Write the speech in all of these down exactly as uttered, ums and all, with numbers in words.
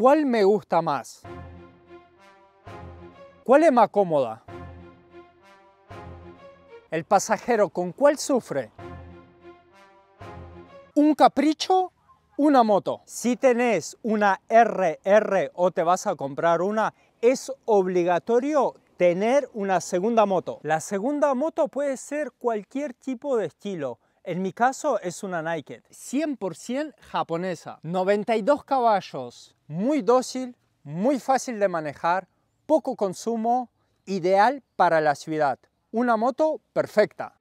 ¿Cuál me gusta más? ¿Cuál es más cómoda? ¿El pasajero con cuál sufre? ¿Un capricho? ¿Una moto? Si tenés una R R o te vas a comprar una, es obligatorio tener una segunda moto. La segunda moto puede ser cualquier tipo de estilo. En mi caso es una Naked, cien por cien japonesa, noventa y dos caballos, muy dócil, muy fácil de manejar, poco consumo, ideal para la ciudad. Una moto perfecta.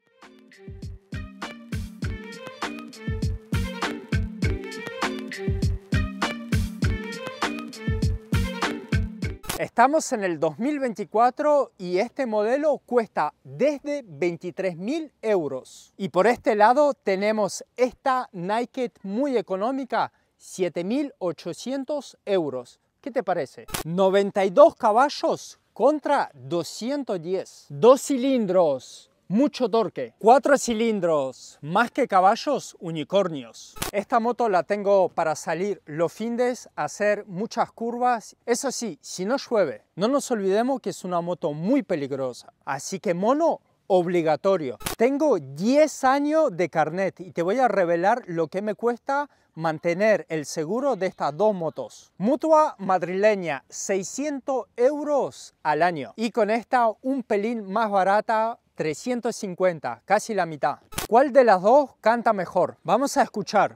Estamos en el dos mil veinticuatro y este modelo cuesta desde veintitrés mil euros. Y por este lado tenemos esta Naked muy económica, siete mil ochocientos euros. ¿Qué te parece? noventa y dos caballos contra doscientos diez. Dos cilindros. Mucho torque, cuatro cilindros, más que caballos, unicornios. Esta moto la tengo para salir los fines, hacer muchas curvas. Eso sí, si no llueve, no nos olvidemos que es una moto muy peligrosa. Así que mono obligatorio. Tengo diez años de carnet y te voy a revelar lo que me cuesta mantener el seguro de estas dos motos. Mutua madrileña, seiscientos euros al año. Y con esta un pelín más barata, trescientos cincuenta, casi la mitad. ¿Cuál de las dos canta mejor? Vamos a escuchar.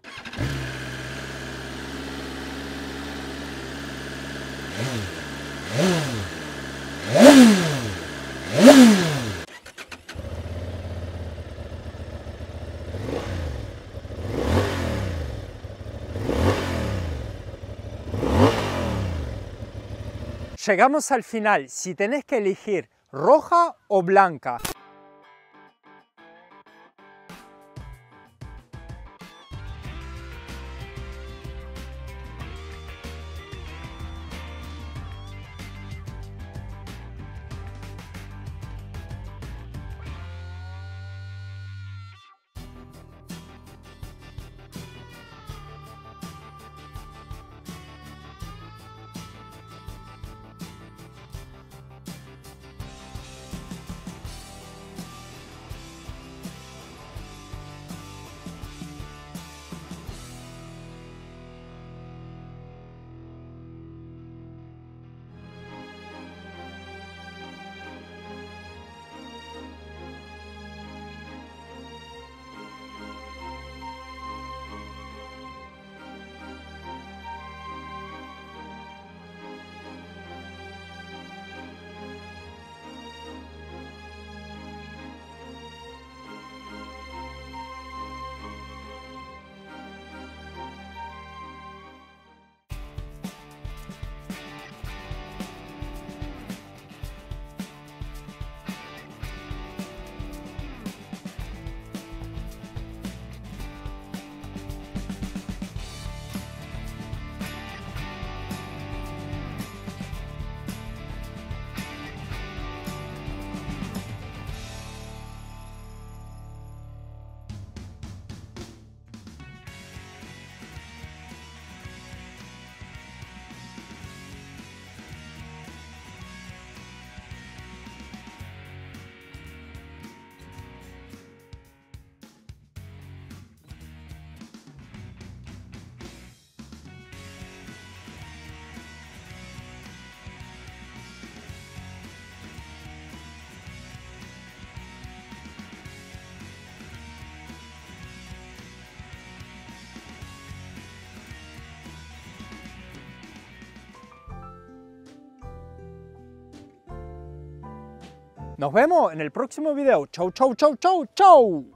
Llegamos al final. Si tenés que elegir roja o blanca. Nos vemos en el próximo video. Chau, chau, chau, chau, chau.